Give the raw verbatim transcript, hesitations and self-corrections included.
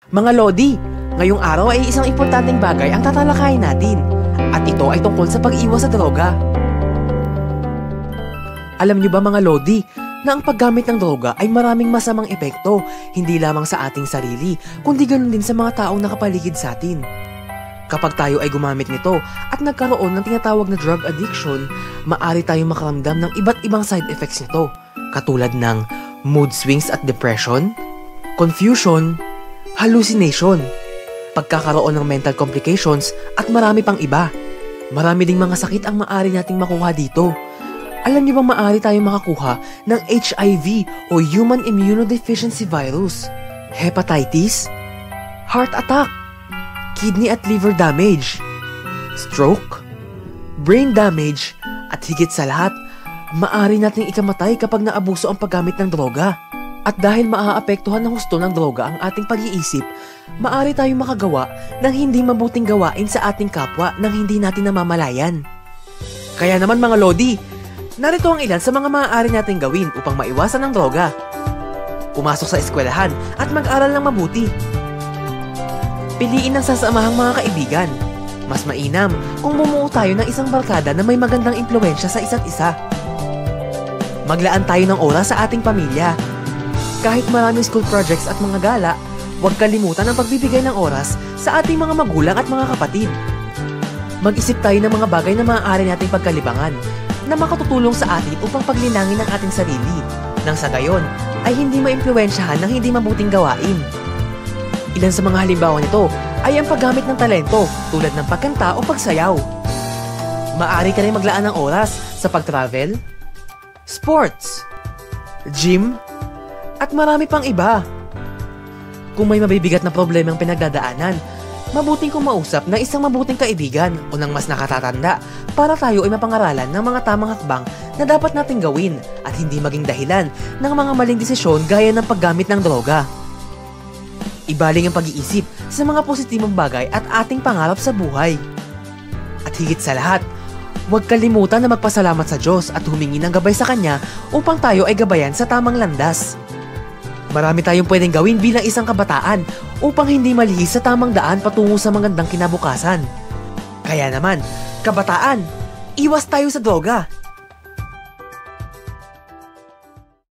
Mga Lodi, ngayong araw ay isang importanteng bagay ang tatalakayin natin. At ito ay tungkol sa pag-iwas sa droga. Alam niyo ba mga Lodi, na ang paggamit ng droga ay maraming masamang epekto, hindi lamang sa ating sarili, kundi ganoon din sa mga taong nakapaligid sa atin. Kapag tayo ay gumamit nito at nagkaroon ng tinatawag na drug addiction, maaari tayong makaramdam ng iba't ibang side effects nito, katulad ng mood swings at depression, confusion, hallucination, pagkakaroon ng mental complications at marami pang iba. Marami ding mga sakit ang maaari nating makuha dito. Alam niyo bang maaari tayong makakuha ng H I V o Human Immunodeficiency Virus, hepatitis, heart attack, kidney at liver damage, stroke, brain damage, at higit sa lahat, maaari nating ikamatay kapag naabuso ang paggamit ng droga. At dahil maaapektuhan ng husto ng droga ang ating pag-iisip, maaari tayong makagawa ng hindi mabuting gawain sa ating kapwa nang hindi natin namamalayan. Kaya naman mga Lodi, narito ang ilan sa mga maaari nating gawin upang maiwasan ang droga. Pumasok sa eskwelahan at mag-aral ng mabuti. Piliin ang sasamahang mga kaibigan. Mas mainam kung bumuo tayo ng isang barkada na may magandang impluwensya sa isa't isa. Maglaan tayo ng oras sa ating pamilya. Kahit maraming school projects at mga gala, huwag kalimutan ang pagbibigay ng oras sa ating mga magulang at mga kapatid. Mag-isip tayo ng mga bagay na maaari nating pagkalibangan na makatutulong sa atin upang paglinangin ang ating sarili, nang sa gayon ay hindi maimpluwensyahan ng hindi mabuting gawain. Ilan sa mga halimbawa nito ay ang paggamit ng talento tulad ng pagkanta o pagsayaw. Maaari ka rin maglaan ng oras sa pag-travel, sports, gym, at marami pang iba. Kung may mabibigat na problemang pinagdadaanan, mabuting kumausap ng isang mabuting kaibigan o ng mas nakatatanda para tayo ay mapangaralan ng mga tamang hakbang na dapat nating gawin at hindi maging dahilan ng mga maling desisyon gaya ng paggamit ng droga. Ibaling ang pag-iisip sa mga positibong bagay at ating pangarap sa buhay. At higit sa lahat, huwag kalimutan na magpasalamat sa Diyos at humingi ng gabay sa Kanya upang tayo ay gabayan sa tamang landas. Marami tayong pwedeng gawin bilang isang kabataan upang hindi malihis sa tamang daan patungo sa magandang kinabukasan. Kaya naman, kabataan, iwas tayo sa droga!